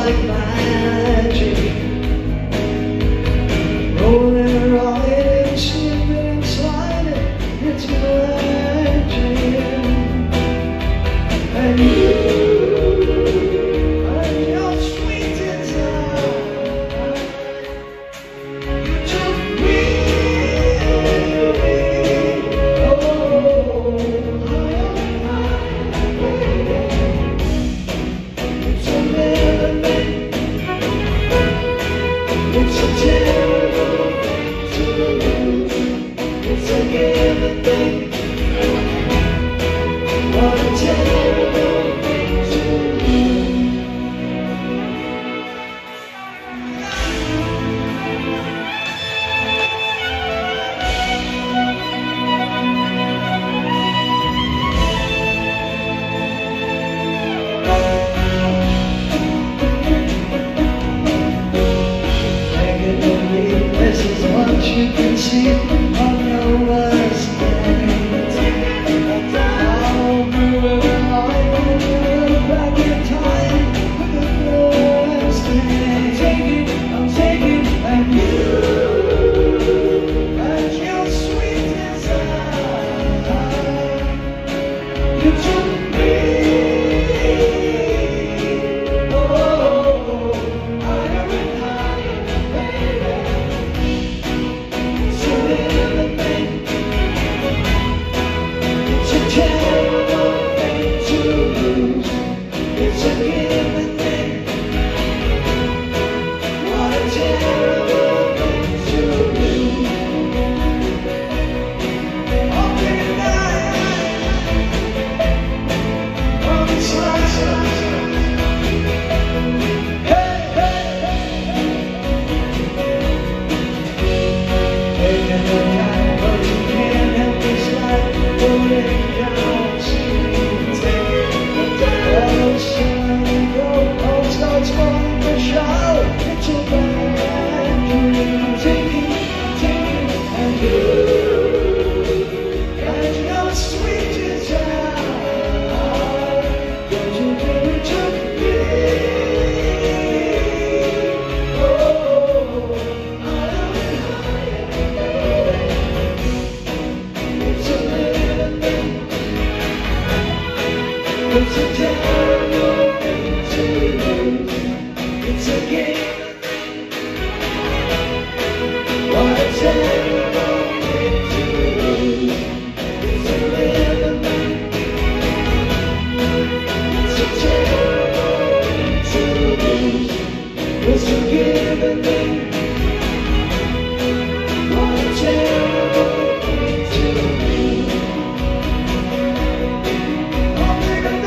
like magic. Rolling, rolling, slipping and sliding into my dream. And your sweet desire, you took me, oh, higher, baby. It's a living, it's a terrible thing to lose. It's a given thing. What a terrible thing to lose. Negatively, this is what you can see on your worst day. I'll move on back in time for the first day. I'm taking, and you, and your sweet desire, you took me. Oh, higher and higher, baby. It's a living thing. It's a terrible thing to lose. It's a given thing. What a terrible thing to lose. Oh, baby, oh, it's like, hey, taking the time, but you can't help this life rolling down. Taking the time, sun go, all starts falling the shower. It's a bad dream. Taking, and you, and your sweet desire, you took me. Oh, higher and higher, it's a living thing. It's a terrible thing to lose. It's a given thing. What a terrible thing to lose. It's a living thing. It's a terrible thing to lose. It's a given thing. What a terrible thing to lose. Oh, baby,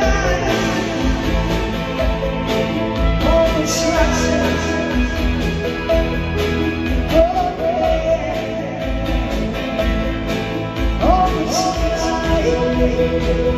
oh, it's like, oh, yeah. Oh, it's like,